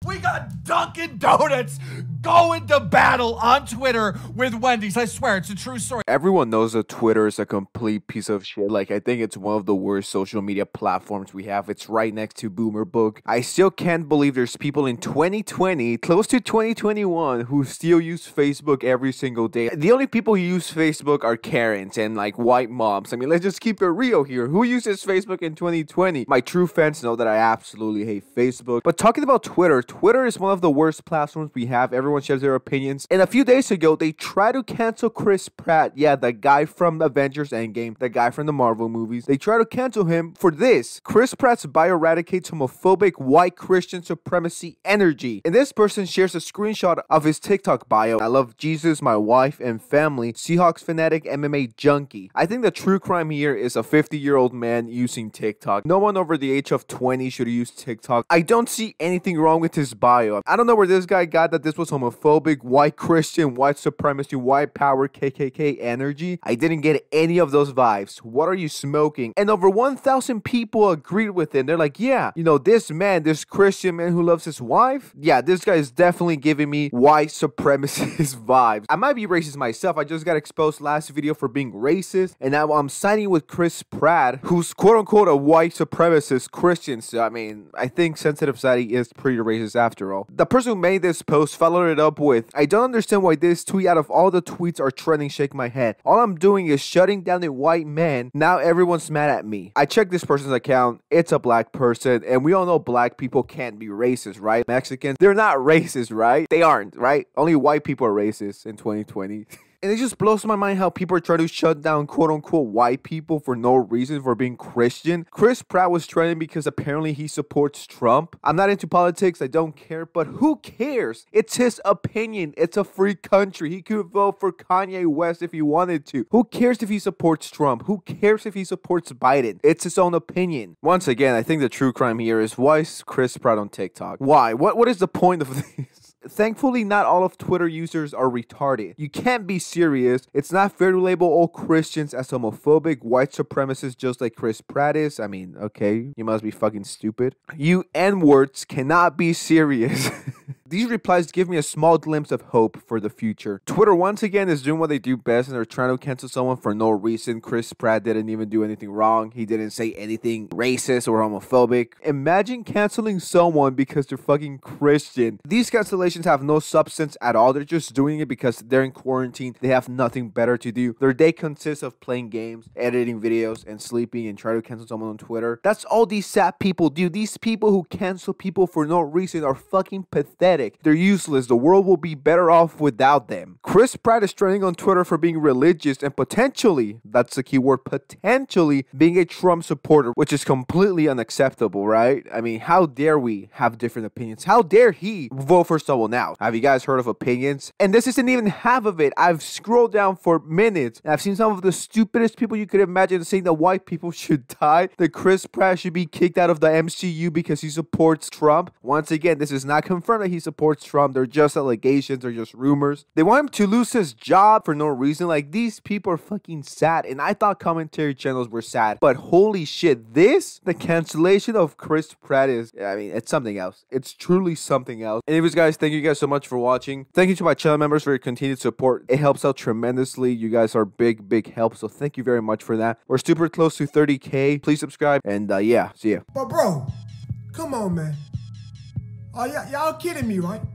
We got Dunkin' Donuts going to battle on Twitter with Wendy's. I swear, it's a true story. Everyone knows that Twitter is a complete piece of shit. Like, I think it's one of the worst social media platforms we have. It's right next to Boomer Book. I still can't believe there's people in 2020, close to 2021, who still use Facebook every single day. The only people who use Facebook are Karens and like white moms. I mean, let's just keep it real here. Who uses Facebook in 2020? My true fans know that I absolutely hate Facebook. But talking about Twitter, Twitter is one of the worst platforms we have. Everyone shares their opinions. And a few days ago, they tried to cancel Chris Pratt. Yeah, the guy from Avengers Endgame, the guy from the Marvel movies. They tried to cancel him for this. Chris Pratt's bio eradicates homophobic white Christian supremacy energy. And this person shares a screenshot of his TikTok bio. I love Jesus, my wife, and family. Seahawks fanatic, MMA junkie. I think the true crime here is a 50-year-old man using TikTok. No one over the age of 20 should use TikTok. I don't see anything wrong with his bio. I don't know where this guy got that this was homophobic, white Christian, white supremacy, white power, KKK energy. I didn't get any of those vibes. What are you smoking? And over 1,000 people agreed with it. They're like, yeah, you know, this man, this Christian man who loves his wife, yeah, this guy is definitely giving me white supremacist vibes. I might be racist myself. I just got exposed last video for being racist, and now I'm siding with Chris Pratt, who's quote-unquote a white supremacist Christian. So, I mean, I think Sensitive Society is pretty racist after all. The person who made this post followed it up with, I don't understand why this tweet out of all the tweets are trending, shake my head. All I'm doing is shutting down a white man. Now everyone's mad at me. I checked this person's account. It's a black person, and we all know black people can't be racist, right? Mexicans, they're not racist, right? They aren't, right? Only white people are racist in 2020. And it just blows my mind how people are trying to shut down quote-unquote white people for no reason, for being Christian. Chris Pratt was trending because apparently he supports Trump. I'm not into politics, I don't care, but who cares? It's his opinion. It's a free country. He could vote for Kanye West if he wanted to. Who cares if he supports Trump? Who cares if he supports Biden? It's his own opinion. Once again, I think the true crime here is, why is Chris Pratt on TikTok? Why? What is the point of this? Thankfully, not all of Twitter users are retarded. You can't be serious. It's not fair to label all Christians as homophobic, white supremacists just like Chris Pratt is. I mean, okay, you must be fucking stupid. You N-words cannot be serious. These replies give me a small glimpse of hope for the future. Twitter once again is doing what they do best, and they're trying to cancel someone for no reason. Chris Pratt didn't even do anything wrong. He didn't say anything racist or homophobic. Imagine canceling someone because they're fucking Christian. These cancellations have no substance at all. They're just doing it because they're in quarantine. They have nothing better to do. Their day consists of playing games, editing videos, and sleeping, and try to cancel someone on Twitter. That's all these sad people do. These people who cancel people for no reason are fucking pathetic. They're useless. The world will be better off without them. Chris Pratt is trending on Twitter for being religious and potentially, that's the key word, potentially being a Trump supporter, which is completely unacceptable, right? I mean, how dare we have different opinions? How dare he vote for someone else? Have you guys heard of opinions? And this isn't even half of it. I've scrolled down for minutes, and I've seen some of the stupidest people you could imagine saying that white people should die, that Chris Pratt should be kicked out of the MCU because he supports Trump. Once again, this is not confirmed that he supports Trump. They're just allegations. They're just rumors. They want him to lose his job for no reason. Like, these people are fucking sad. And I thought commentary channels were sad. But holy shit, the cancellation of Chris Pratt is, I mean, it's something else. It's truly something else. Anyways, guys, thank you guys so much for watching. Thank you to my channel members for your continued support. It helps out tremendously. You guys are big help. So thank you very much for that. We're super close to 30K. Please subscribe. And yeah, see ya. But bro, come on, man. Y'all kidding me, right?